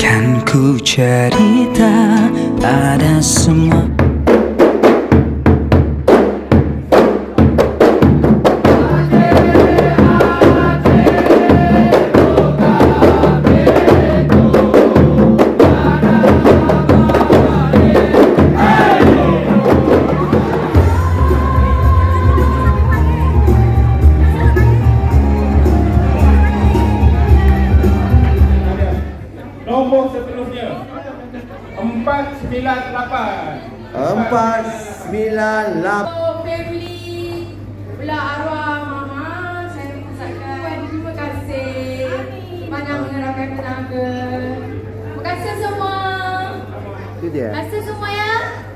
Kan ku cerita pada semua. Nombor seterusnya 498. 498. Family belah arwah mama, saya ucapkan terima kasih banyak mengerahkan tenaga. Terima kasih semua. Itu dia. Terima kasih semua ya.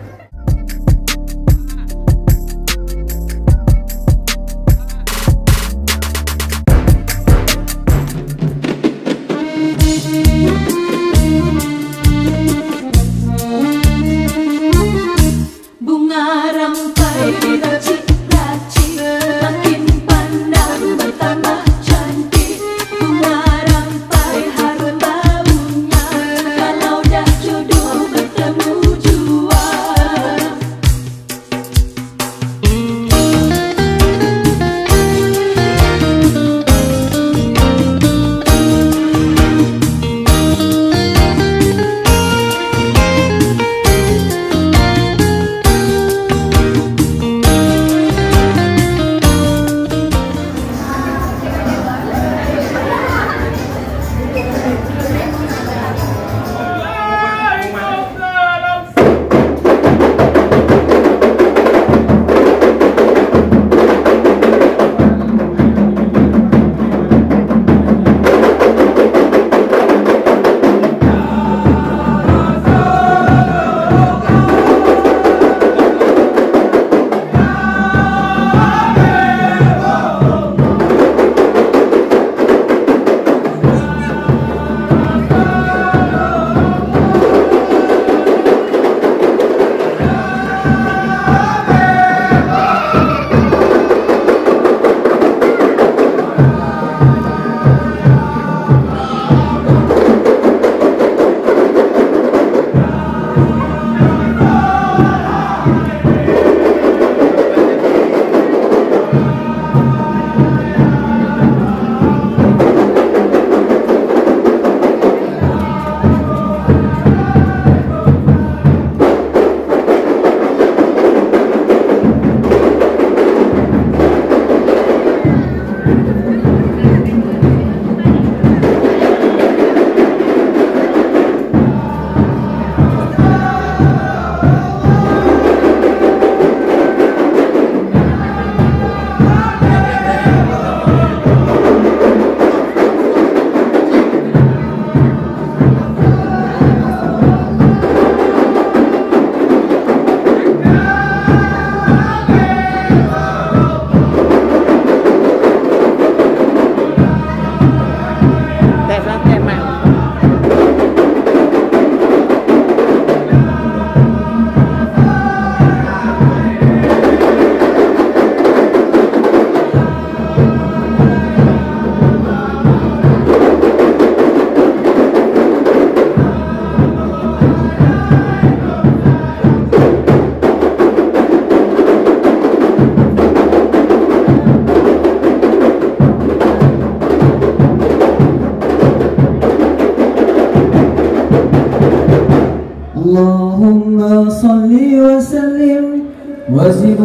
Allahumma salli wa sallim wa zid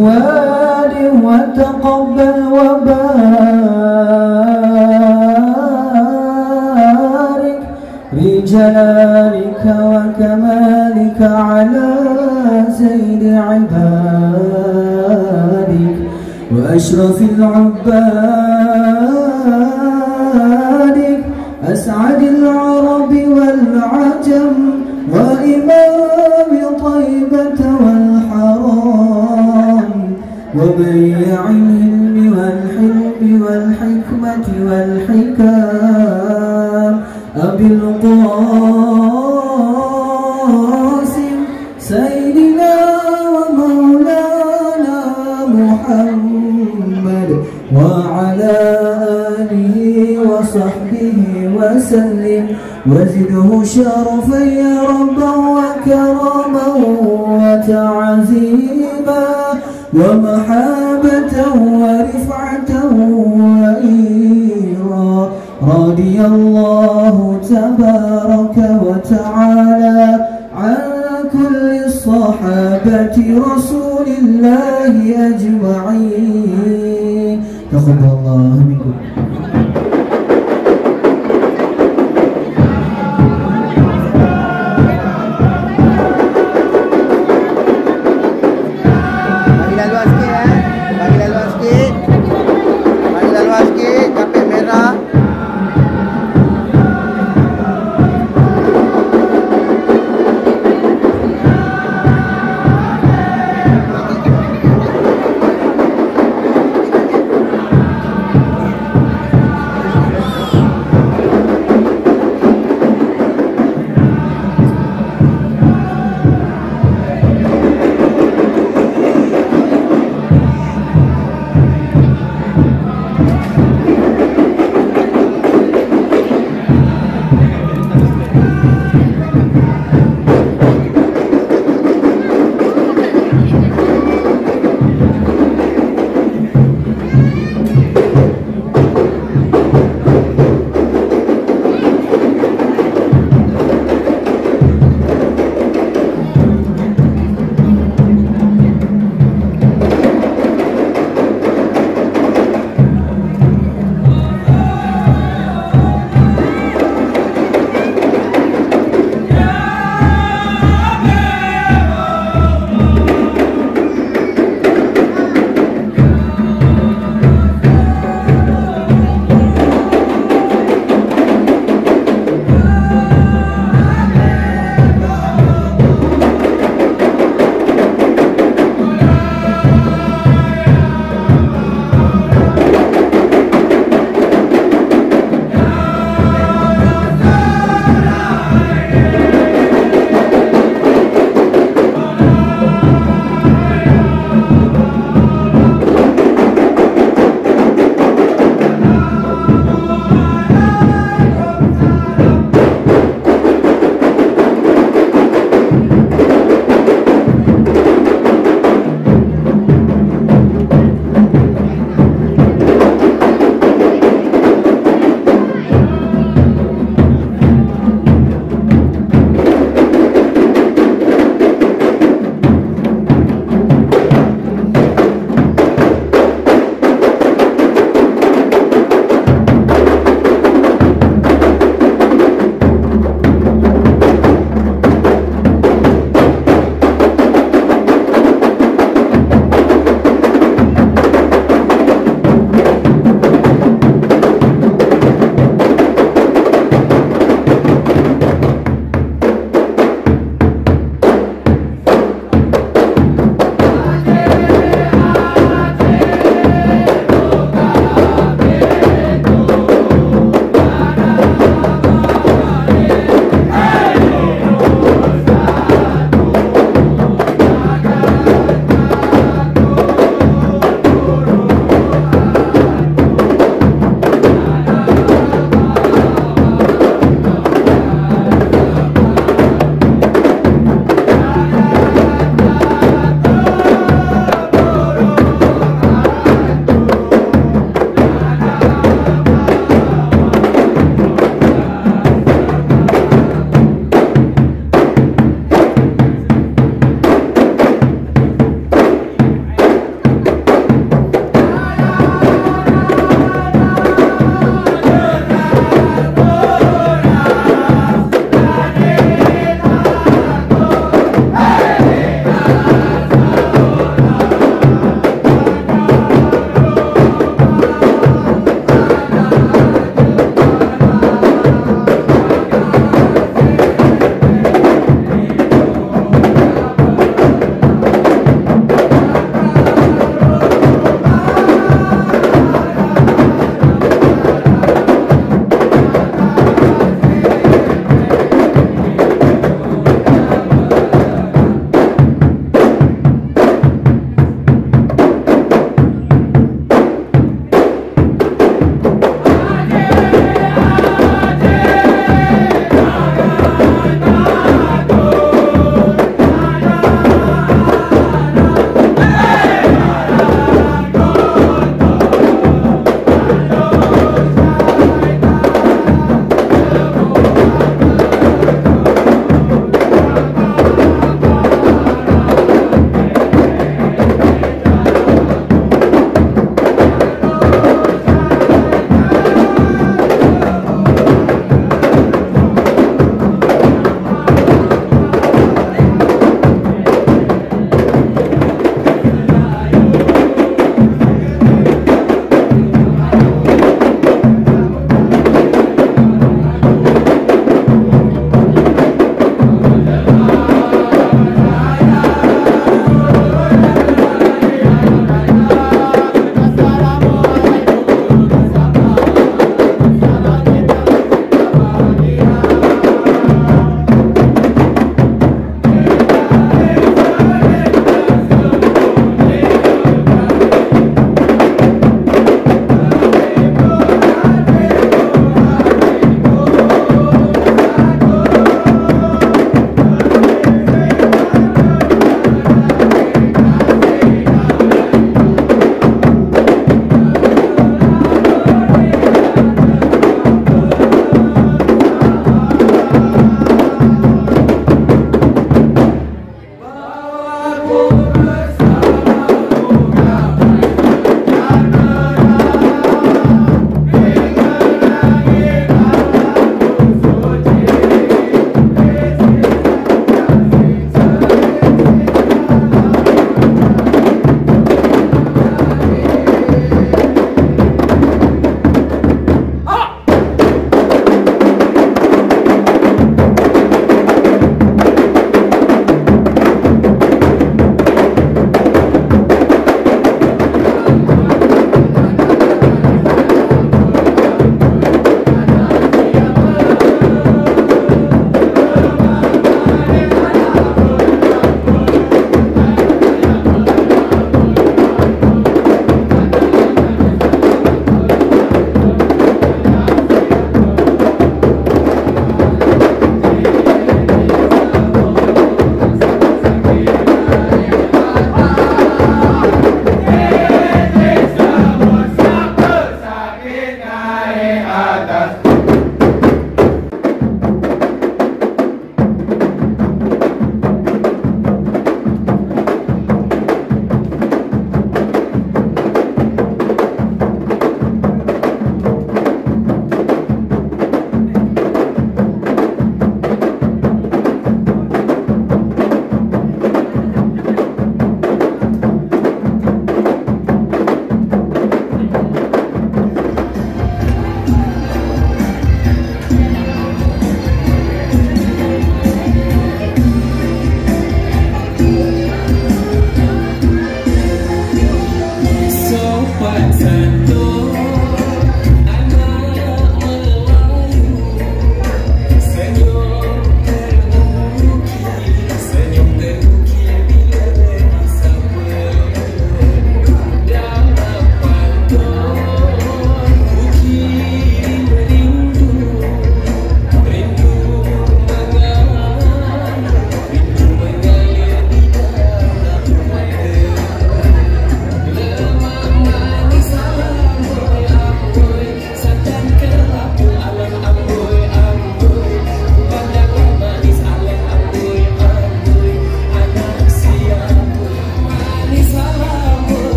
wadi wa taqabbal wa barik bijalalika wa kamalika ala sayyidi ibadik wa ashrafil ubadik as'adil arabi wal ajam وإمام طيبة والحرام وبيع العلم والحلم والحكمة والحكام أبي القاسم سيدنا ومولانا محمد وعلى آله وصحبه وسلم وزده شرفا يا ربا وكرما وتعزيما ومحابة ورفعة وإيرا. رضي الله تبارك وتعالى عن كل الصحابة رسول الله أجمعين. تقبل الله منكم.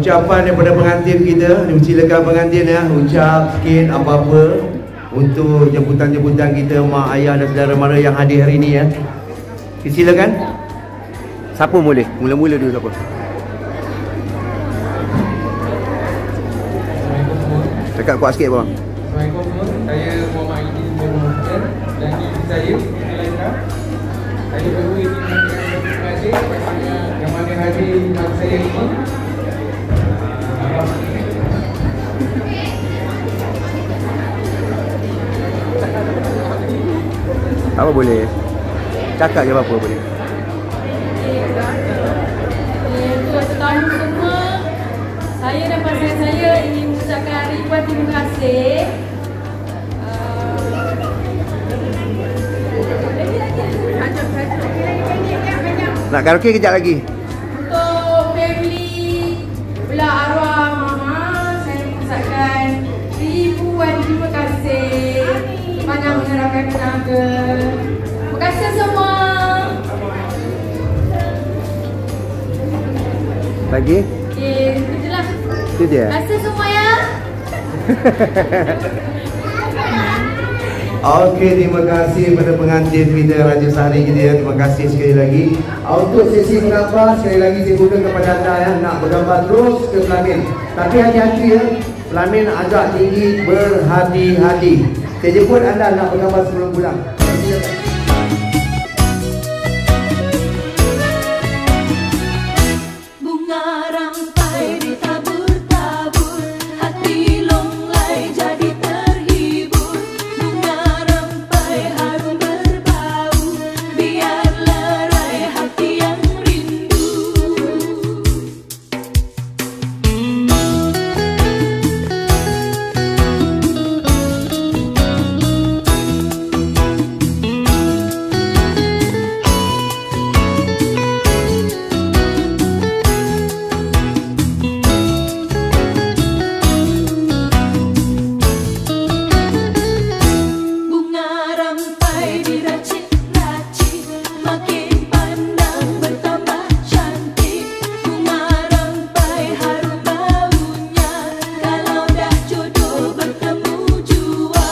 ucapan daripada pengantin kita. Silakan pengantin ya, ucap sikit apa-apa untuk jemputan-jemputan kita, mak, ayah dan saudara mara yang hadir hari ini ya. Silakan. Siapa boleh? Mula-mula dulu siapa? Dekat kuat sikit bang. Assalamualaikum semua. Saya Muhammad Aiddil dan ini saya Zulaikha. Saya berdua ini mengucapkan terima kasih kepada yang mana hadir pada saya ini. Apa boleh? Cakap je apa boleh. Untuk tetamu semua, saya dan pasangan saya ingin mengucapkan ribuan terima kasih. Nak karaoke kejap lagi. Untuk family belah arwah mama, saya mengucapkan ribuan terima kasih. Banyak mengharapkan tenaga. Terima kasih semua. Lagi? Okey, itu je lah. Itu dia. Terima kasih semua ya. Okey, terima kasih kepada pengantin kita, Raja Sari kita ya. Terima kasih sekali lagi. Untuk sesi bergambar, sekali lagi saya buka kepada anda ya, nak bergambar terus ke pelamin. Tapi hati-hati ya, pelamin agak tinggi, berhati-hati. Saya jemput anda nak bergambar sebelum pulang. Bunga rampai ditabur-tabur, hati longlai jadi terhibur. Bunga rampai harum berbau, biar lerai hati yang rindu. Bunga rampai diracik-racik, makin pandang bertambah cantik. Bunga rampai harum baunya, kalau dah jodoh bertemu jua.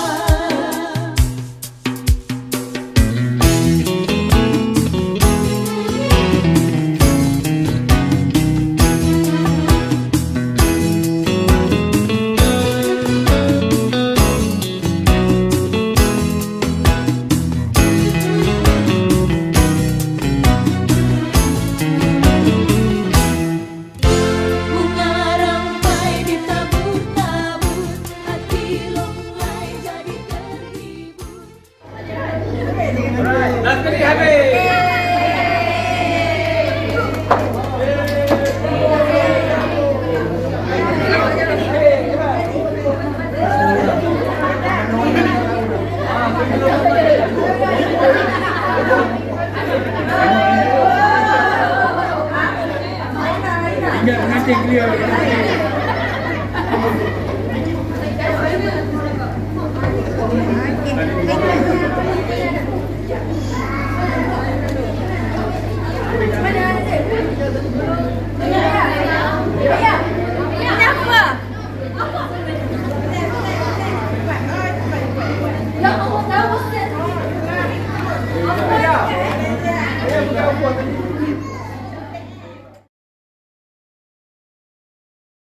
Bunga rampai ditabur-tabur, hati longlai jadi terhibur. Dah sekali habis. Tinggal pengantin clear. Ya Allah, dah